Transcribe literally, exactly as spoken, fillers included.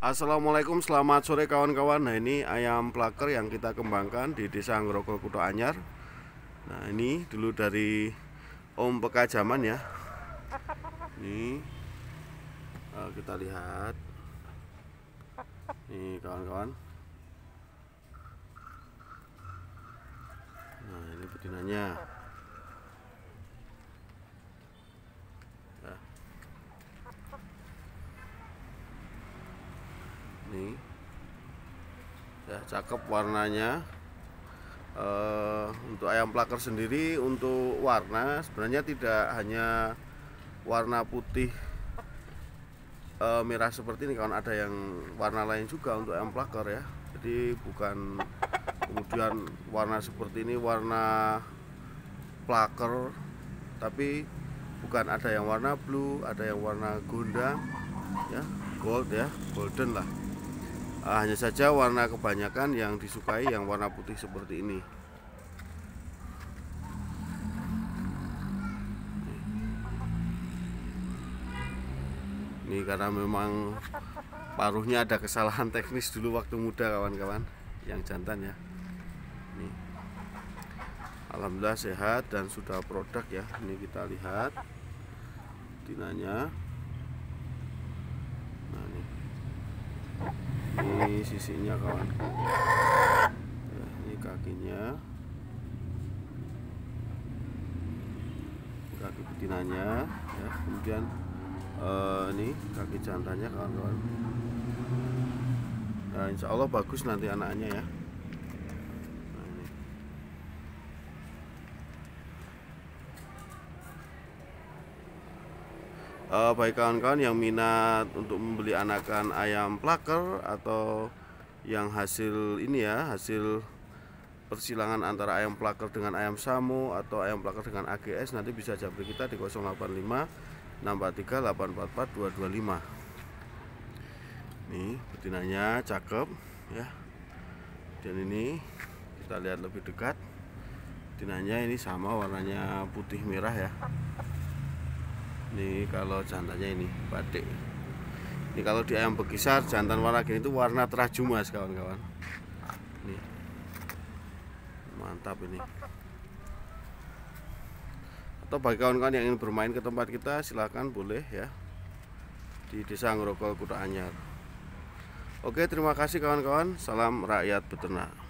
Assalamualaikum, selamat sore kawan-kawan. Nah, ini ayam plaker yang kita kembangkan di Desa Ngrogol Kuto Anyar. Nah, ini dulu dari Om Pekajaman ya. Ini uh, kita lihat. Nih kawan-kawan. Nah, ini betinanya. Ya. Nih. Ya, cakep warnanya. Uh, untuk ayam plaker sendiri, untuk warna sebenarnya tidak hanya warna putih uh, merah seperti ini, kawan. Ada yang warna lain juga untuk ayam plaker ya. Jadi bukan kemudian warna seperti ini warna plaker, tapi bukan, ada yang warna blue, ada yang warna gondang ya, gold ya, golden lah. Uh, hanya saja warna kebanyakan yang disukai yang warna putih seperti ini. Ini karena memang paruhnya ada kesalahan teknis dulu waktu muda kawan-kawan, yang jantan ya. Nih. Alhamdulillah sehat dan sudah produk ya. Ini kita lihat betinanya. Nah, nih. Ini sisinya kawan, ya, ini kakinya, kaki betinanya ya. Kemudian uh, ini kaki jantannya kawan-kawan. Nah, insya Allah bagus nanti anaknya ya. Nah, ini. Uh, baik kawan-kawan yang minat untuk membeli anakan ayam plaker atau yang hasil ini ya, hasil persilangan antara ayam plaker dengan ayam samo atau ayam plaker dengan A G S, nanti bisa japri kita di nol delapan lima enam empat tiga delapan empat empat dua dua lima. Nih betinanya cakep ya. Dan ini kita lihat lebih dekat, betinanya ini sama warnanya putih merah ya. Ini kalau jantannya ini batik. Ini kalau di ayam bekisar jantan warna gini itu warna teraju mas kawan-kawan. Nih mantap ini. Atau bagi kawan-kawan yang ingin bermain ke tempat kita, silahkan boleh ya, di Desa Ngrogol Kuto Anyar. Oke, terima kasih kawan-kawan. Salam rakyat beternak.